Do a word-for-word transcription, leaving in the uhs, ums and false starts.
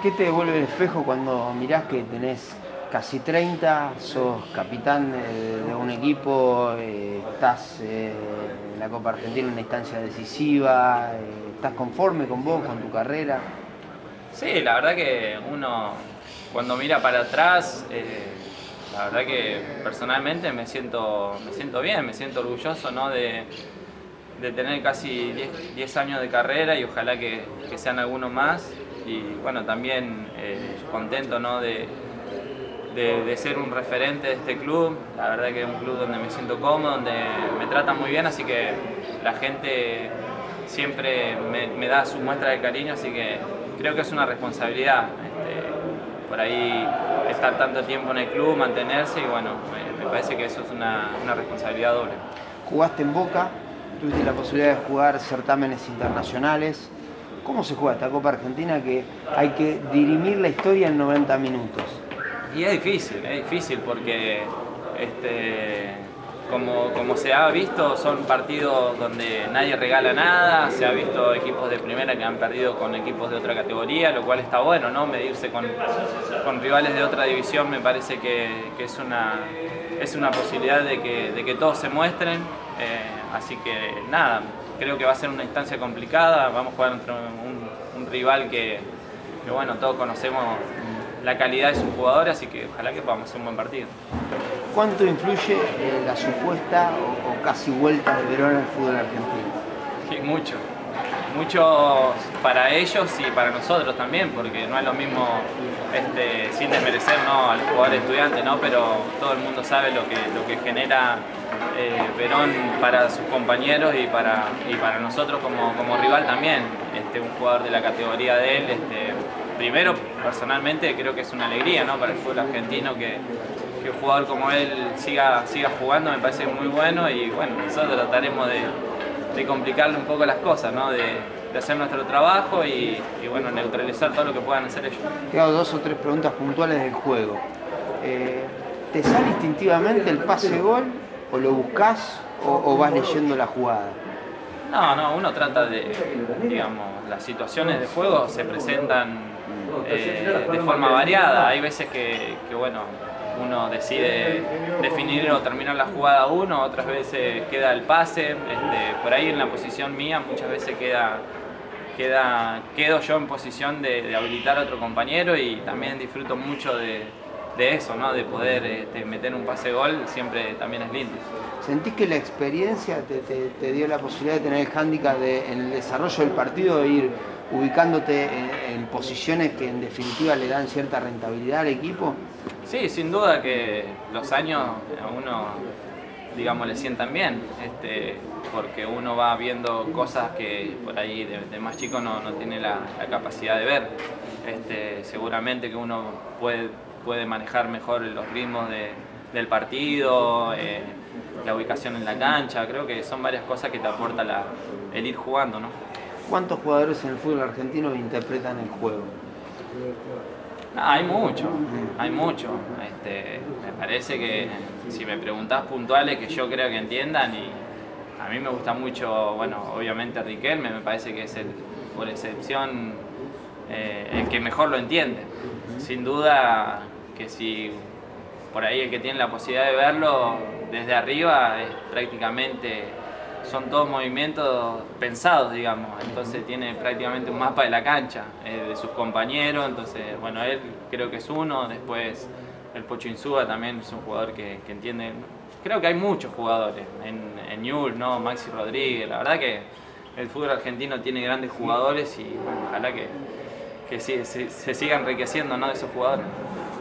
¿Qué te devuelve el espejo cuando mirás que tenés casi treinta, sos capitán de, de un equipo, eh, estás eh, en la Copa Argentina en una instancia decisiva, eh, estás conforme con vos, con tu carrera? Sí, la verdad que uno cuando mira para atrás, eh, la verdad que personalmente me siento, me siento bien, me siento orgulloso, ¿no? de, de tener casi diez años de carrera y ojalá que, que sean algunos más. Y bueno, también eh, contento, ¿no? de, de, de ser un referente de este club. La verdad que es un club donde me siento cómodo, donde me tratan muy bien, así que la gente siempre me, me da su muestra de cariño, así que creo que es una responsabilidad este, por ahí estar tanto tiempo en el club, mantenerse, y bueno, me, me parece que eso es una, una responsabilidad doble. Jugaste en Boca, tuviste la posibilidad de jugar certámenes internacionales. ¿Cómo se juega esta Copa Argentina que hay que dirimir la historia en noventa minutos? Y es difícil, es difícil porque este, como, como se ha visto, son partidos donde nadie regala nada. Se ha visto equipos de primera que han perdido con equipos de otra categoría, lo cual está bueno, ¿no? Medirse con, con rivales de otra división me parece que, que es, una, es una posibilidad de que, de que todos se muestren. Eh, así que nada, creo que va a ser una instancia complicada. Vamos a jugar contra un, un rival que, que, bueno, todos conocemos la calidad de sus jugadores, así que ojalá que podamos hacer un buen partido. ¿Cuánto influye eh, la supuesta o, o casi vuelta de Verón al fútbol argentino? Sí, mucho. Mucho para ellos y para nosotros también, porque no es lo mismo, este, sin desmerecer, ¿no?, al jugador estudiante, ¿no?, pero todo el mundo sabe lo que, lo que genera eh, Verón para sus compañeros y para, y para nosotros como, como rival también. Este, un jugador de la categoría de él, este, primero, personalmente creo que es una alegría, ¿no?, para el fútbol argentino que, que un jugador como él siga, siga jugando. Me parece muy bueno y bueno, nosotros trataremos de, de complicarle un poco las cosas, ¿no?, de, de hacer nuestro trabajo y, y bueno, neutralizar todo lo que puedan hacer ellos. Te hago dos o tres preguntas puntuales del juego. Eh, ¿Te sale instintivamente el pase-gol o lo buscas o, o vas leyendo la jugada? No, no, uno trata de, digamos, las situaciones de juego se presentan eh, de forma variada. Hay veces que, que, bueno, uno decide definir o terminar la jugada uno, otras veces queda el pase. Este, por ahí en la posición mía muchas veces queda, queda, quedo yo en posición de, de habilitar a otro compañero y también disfruto mucho de, de eso, ¿no?, de poder este, meter un pase-gol, siempre también es lindo. ¿Sentís que la experiencia te, te, te dio la posibilidad de tener el hándicap de, en el desarrollo del partido, de ir ubicándote en, en posiciones que en definitiva le dan cierta rentabilidad al equipo? Sí, sin duda que los años a uno, digamos, le sientan bien, este, porque uno va viendo cosas que por ahí de, de más chico no, no tiene la, la capacidad de ver. Este, seguramente que uno puede, puede manejar mejor los ritmos de, del partido, eh, la ubicación en la cancha. Creo que son varias cosas que te aporta la, el ir jugando, ¿no? ¿Cuántos jugadores en el fútbol argentino interpretan el juego? No, hay mucho, hay mucho. Este, me parece que si me preguntás puntuales que yo creo que entiendan, y a mí me gusta mucho, bueno, obviamente Riquelme, me parece que es el, por excepción, eh, el que mejor lo entiende. Sin duda que si por ahí el que tiene la posibilidad de verlo desde arriba es prácticamente, son todos movimientos pensados, digamos, entonces tiene prácticamente un mapa de la cancha, eh, de sus compañeros. Entonces, bueno, él creo que es uno. Después el Pocho Insúa también es un jugador que, que entiende. Creo que hay muchos jugadores, en, en Newell's, ¿no?, Maxi Rodríguez. La verdad que el fútbol argentino tiene grandes jugadores y bueno, ojalá que, que sí, se, se siga enriqueciendo, ¿no?, de esos jugadores.